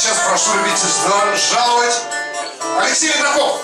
сейчас прошу любителей жаловать Алексей Петраков.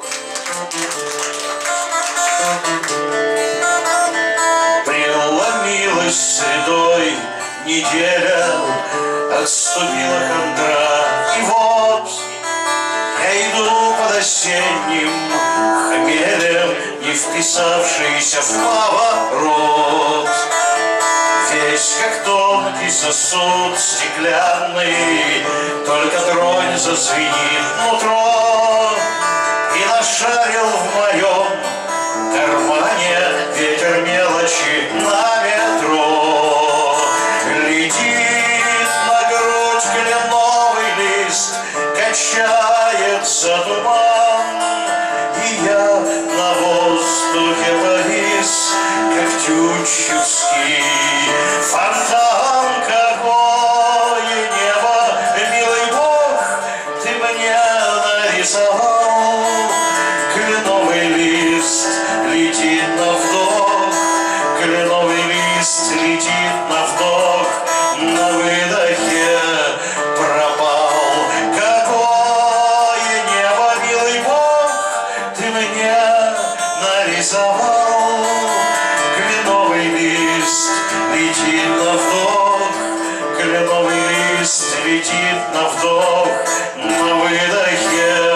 Преломилась средой неделя, отступила хандра, и вот я иду под осенним хмелем, не вписавшийся в поворот. Весь как тонкий сосуд стеклянный, только тронь зазвенит нутро, и нашарил в моем кармане ветер мелочи на метро. Летит на грудь кленовый лист, качается туман, и я на воздухе повис, как тютчевский фонтан. Какое небо, милый Бог, ты мне нарисовал. Кленовый лист летит на вдох, кленовый лист летит на вдох, на выдохе пропал. Какое небо, милый Бог, ты мне нарисовал. Кленовый лист летит на вдох, кленовый лист летит на вдох, на выдохе.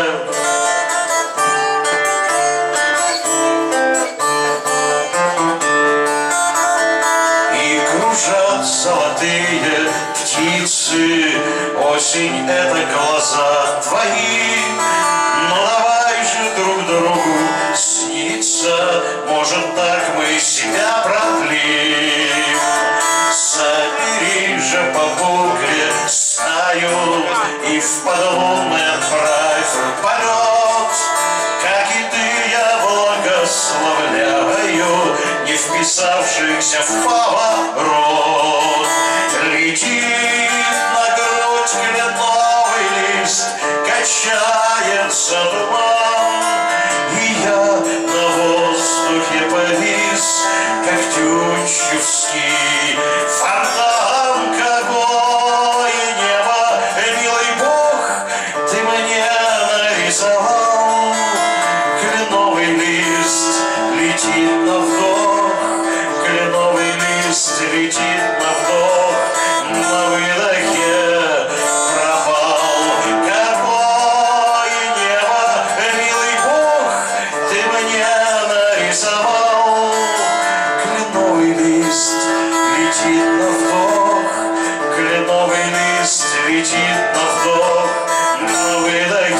И кружат золотые птицы, осень — это глаза твои. Ну давай же друг другу сниться, может, так мы себя продлим. Собери же по букле стаю и в подлунный отправь полет. Как и ты, я благословляю не вписавшихся в поворот. Летит на грудь кленовый лист, качается туман, и я на воздухе повис, как тютчевский фонтан. Какое небо, милый Бог, ты мне нарисовал. Кленовый лист летит на вдох, кленовый лист летит на вдох, на выдохе пропал. Какое небо, милый Бог, ты мне нарисовал. Кленовый лист летит на вдох, кленовый лист летит на вдох, на выдохе.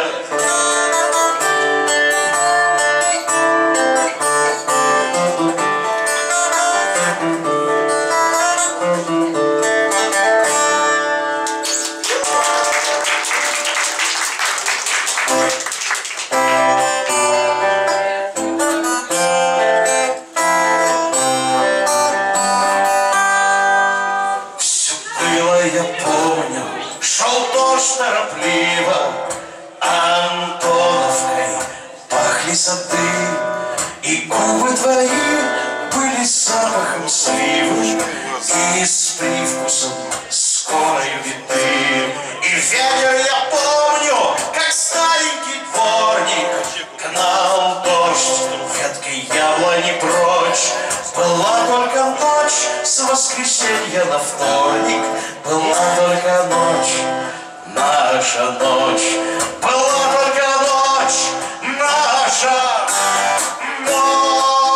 Все было, я помню, шел дождь торопливо, Антоновкой пахли сады, и губы твои были запахом сливы и с привкусом скорой виты. И ветер, я помню, как старенький дворник гнал дождь веткой яблони прочь. Была только ночь с воскресенья на вторник, была только ночь, наша ночь, была только ночь, наша ночь.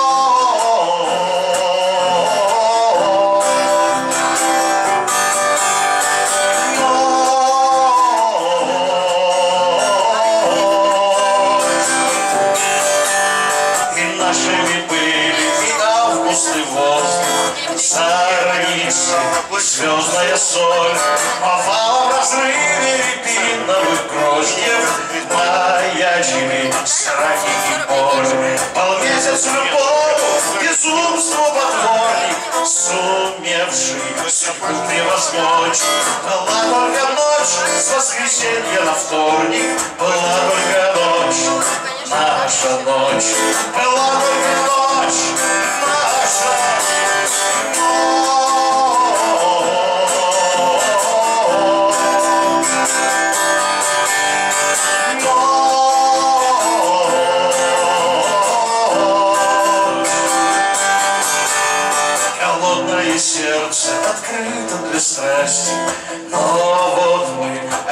И нашими были и август, и воздух, зорницы, звездная соль, повала в разрыве рябиновых гроздьев, маячили страхи и боль. Полмесяц любовь, безумству потворник, сумевший судьбу превозмочь. Была только ночь с воскресенья на вторник, была только ночь, наша ночь, была только ночь, наша ночь.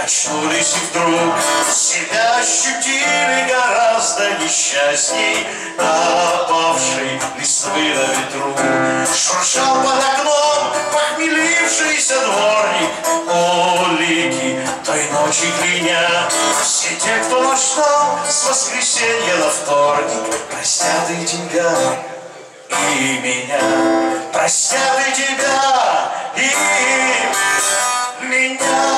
очнулись и вдруг себя ощутили гораздо несчастней опавшей листвы на ветру. Шуршал под окном похмелившийся дворник, улики той ночи кляня. Все те, кто ночном с воскресенья на вторник, простят и тебя, и меня, простят и тебя, и меня.